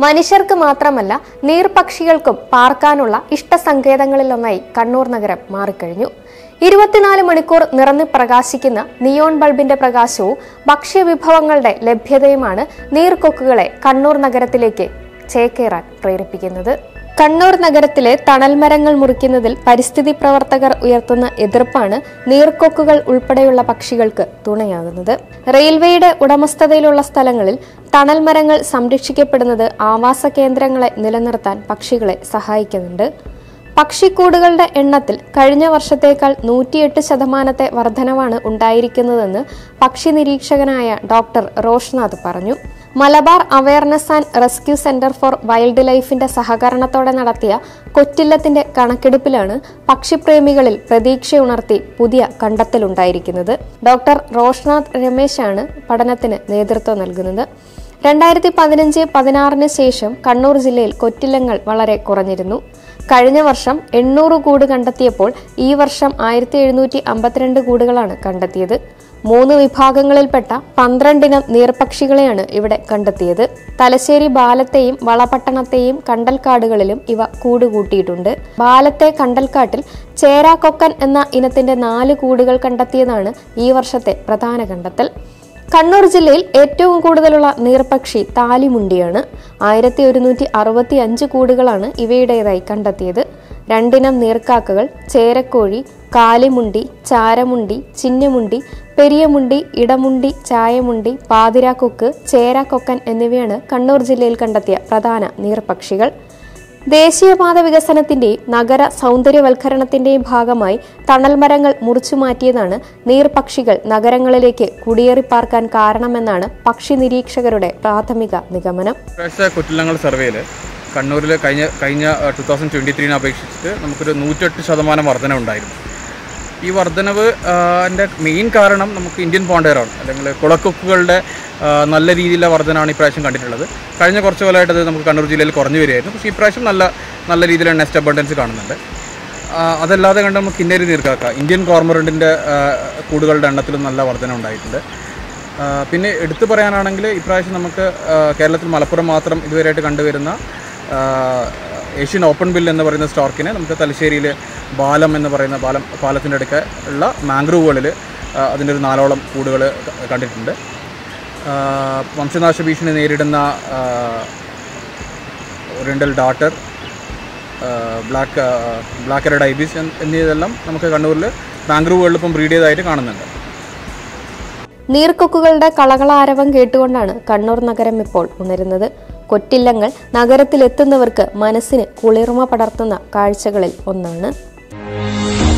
മനുഷ്യർക്ക് മാത്രമല്ല നീർപക്ഷികൾക്കും പാർക്കാനുള്ള ഇഷ്ടസങ്കേതങ്ങളിലൊന്നായി കണ്ണൂർ നഗരം മാറിക്കഴിഞ്ഞു. 24 മണിക്കൂർ നിറഞ്ഞു പ്രകാശിക്കുന്ന നിയോൺ ബൾബിന്റെ പ്രകാശവും ഭക്ഷ്യവിഭവങ്ങളുടെ ലഭ്യതയുമാണ് നീർക്കൊക്കുകളെ കണ്ണൂർ നഗരത്തിലേക്ക് ചേക്കേറാൻ പ്രേരിപ്പിക്കുന്നത്. കണ്ണൂർ നഗരത്തിലെ തണൽമരങ്ങൾ മുറിക്കുന്നതിൽ പരിസ്ഥിതി പ്രവർത്തകർ ഉയർത്തുന്ന എതിർപ്പാണ് നീർക്കൊക്കുകൾ ഉൾപ്പെടെയുള്ള പക്ഷികൾക്ക് തുണയാകുന്നത്. റെയിൽവേയുടെ ഉടമസ്ഥതയിലുള്ള സ്ഥലങ്ങളിൽ തണൽമരങ്ങൾ സംരക്ഷിക്കപ്പെടുന്നത് ആവാസ കേന്ദ്രങ്ങളെ നിലനിർത്താൻ പക്ഷികളെ സഹായിക്കുന്നുണ്ട്. പക്ഷിക്കൂടുകളുടെ എണ്ണത്തിൽ കഴിഞ്ഞ വർഷത്തേക്കാൾ 108% വർധനവാണ് ഉണ്ടായിരിക്കുന്നതെന്ന് പക്ഷി നിരീക്ഷകനായ ഡോക്ടർ റോഷ്നാഥ് പറഞ്ഞു. Malabar awareness and rescue centre for wild ലൈഫിന്റെ സഹകരണത്തോടെ നടത്തിയ കൊറ്റില്ലത്തിന്റെ കണക്കെടുപ്പിലാണ് പക്ഷിപ്രേമികളിൽ പ്രതീക്ഷയുണർത്തി പുതിയ കണ്ടെത്തലുണ്ടായിരിക്കുന്നത്. ഡോക്ടർ റോഷ്നാഥ് രമേശാണ് പഠനത്തിന് നേതൃത്വം നൽകുന്നത്. 2015-16 ശേഷം കണ്ണൂർ ജില്ലയിൽ കൊറ്റില്ലങ്ങൾ വളരെ കുറഞ്ഞിരുന്നു. കഴിഞ്ഞ വർഷം 800 കൂട് കണ്ടെത്തിയപ്പോൾ ഈ വർഷം 1752 കൂടുകളാണ് കണ്ടെത്തിയത്. 3 വിഭാഗങ്ങളിൽപ്പെട്ട 12 ഇനം നീർപക്ഷികളെയാണ് ഇവിടെ കണ്ടെത്തിയത്. തലശ്ശേരി ബാലത്തെയും വളപട്ടണത്തെയും കണ്ടൽക്കാടുകളിലും ഇവ കൂടുകൂട്ടിയിട്ടുണ്ട്. ബാലത്തെ കണ്ടൽക്കാട്ടിൽ ചേരാക്കൊക്കൻ എന്ന ഇനത്തിന്റെ 4 കൂടുകൾ കണ്ടെത്തിയതാണ് ഈ വർഷത്തെ പ്രധാന കണ്ടെത്തൽ. കണ്ണൂർ ജില്ലയിൽ ഏറ്റവും കൂടുതലുള്ള നീർപക്ഷി താലിമുണ്ടിയാണ്. 1165 കൂടുകളാണ് ഇവയുടേതായി കണ്ടെത്തിയത്. 2 ഇനം നീർക്കാക്കകൾ ചേരക്കോഴി, കാലിമുണ്ടി, ചാരമുണ്ടി, ചിന്നമുണ്ടി, പെരിയമുണ്ടി, ഇടമുണ്ടി, ചായമുണ്ടി, പാതിരാക്കൊക്ക്, ചേരാക്കൊക്കൻ എന്നിവയാണ് കണ്ണൂർ ജില്ലയിൽ കണ്ടെത്തിയ പ്രധാന നീർപക്ഷികൾ. ദേശീയപാത വികസനത്തിന്റെയും നഗര സൗന്ദര്യവൽക്കരണത്തിന്റെയും ഭാഗമായി തണൽമരങ്ങൾ മുറിച്ചുമാറ്റിയതാണ് നീർപക്ഷികൾ നഗരങ്ങളിലേക്ക് കുടിയേറിപ്പാർക്കാൻ കാരണമെന്നാണ് പക്ഷി നിരീക്ഷകരുടെ പ്രാഥമിക നിഗമനം. കൊറ്റില്ലങ്ങൾ സർവേയിൽ കണ്ണൂരിൽ കഴിഞ്ഞ 2023 അപേക്ഷിച്ചിട്ട് നമുക്കൊരു 108% വർധന ഉണ്ടായിരുന്നു. ഈ വർധനവ് മെയിൻ കാരണം നമുക്ക് ഇന്ത്യൻ പോണ്ടേറാണ്, അല്ലെങ്കിൽ കുളക്കൊക്കുകളുടെ നല്ല രീതിയിലുള്ള വർധനമാണ് ഇപ്രാവശ്യം കണ്ടിട്ടുള്ളത്. കഴിഞ്ഞ കുറച്ച് കാലമായിട്ട് അത് നമുക്ക് കണ്ണൂർ ജില്ലയിൽ കുറഞ്ഞു വരികയായിരുന്നു. പക്ഷേ ഇപ്രാവശ്യം നല്ല രീതിയിലുള്ള നെസ്റ്റ് അബണ്ടൻസ് കാണുന്നുണ്ട്. അതല്ലാതെ കണ്ട് നമുക്ക് കിന്നരി നീർക്കാക്ക, ഇന്ത്യൻ കോർമറൻറ്റിൻ്റെ കൂടുകളുടെ എണ്ണത്തിലും നല്ല വർധന ഉണ്ടായിട്ടുണ്ട്. പിന്നെ എടുത്തു പറയാനാണെങ്കിൽ ഇപ്രാവശ്യം നമുക്ക് കേരളത്തിൽ മലപ്പുറം മാത്രം ഇതുവരെയായിട്ട് കണ്ടുവരുന്ന ഏഷ്യൻ ഓപ്പൺ ബിൽ എന്ന് പറയുന്ന സ്റ്റോർക്കിനെ നമുക്ക് തലശ്ശേരിയിൽ ബാലം എന്ന് പറയുന്ന പാലത്തിൻ്റെ അടുക്ക ഉള്ള മാംഗ്രൂവുകളിൽ അതിൻ്റെ ഒരു 4ഓളം കൂടുകൾ കണ്ടിട്ടുണ്ട്. വംശനാശ ഭീഷണി നേരിടുന്ന oriental darter, black headed ibis എന്നിവയെല്ലാം നമുക്ക് കണ്ണൂരിൽ മാംഗ്രൂവുകളിൽ ഇപ്പം ബ്രീഡ് ചെയ്തതായിട്ട് കാണുന്നുണ്ട്. നീർക്കൊക്കുകളുടെ കളകളാരവം കേട്ടുകൊണ്ടാണ് കണ്ണൂർ നഗരം ഇപ്പോൾ ഉണരുന്നത്. കൊറ്റില്ലങ്ങൾ നഗരത്തിലെത്തുന്നവർക്ക് മനസ്സിന് കുളിർമ പടർത്തുന്ന കാഴ്ചകളിൽ ഒന്നാണ്.